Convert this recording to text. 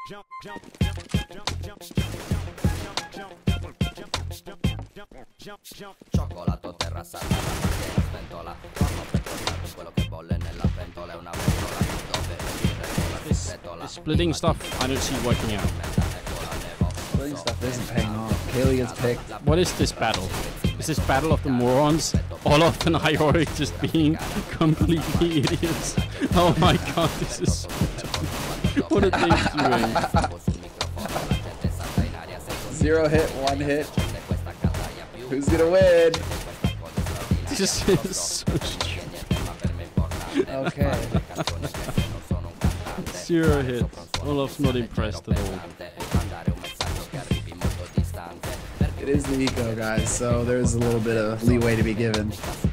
Cioccolato terrazza, sventola, quello che bolle nella pentola è una pentola This splitting stuff I don't see working out. Splitting stuff isn't paying off. Kaylee gets picked. What is this battle? Is this battle of the morons? Olaf and Ioric just being completely idiots. Oh my god, this is so dumb. What are they doing? 0 hit, 1 hit. Who's gonna win? This is so stupid. Okay. 0 hit. Olaf not impressed at all. It is the eco, guys, so there's a little bit of leeway to be given.